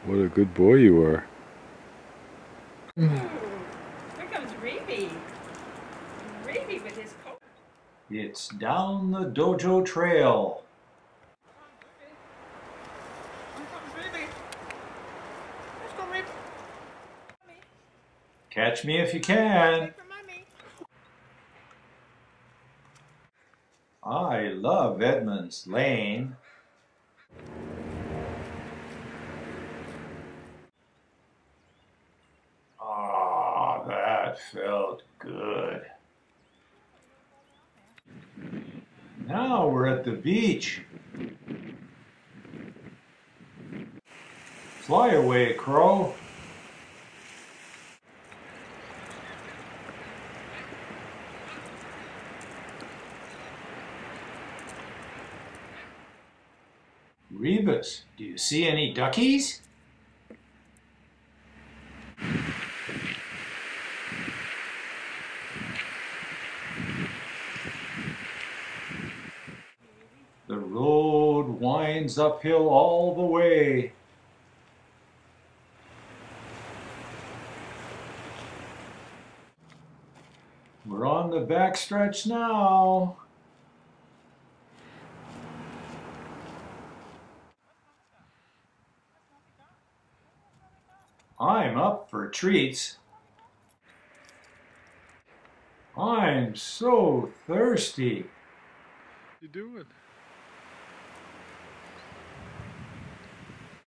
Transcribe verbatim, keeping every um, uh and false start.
What a good boy you are. Here comes Rebus. Rebus with his coat. It's down the dojo trail. Catch me if you can. I love Edmonds Lane. Ah, that felt good. Now we're at the beach. Fly away, crow. Rebus, do you see any duckies? The road winds uphill all the way. We're on the backstretch now. I'm up for treats. I'm so thirsty. What you doing?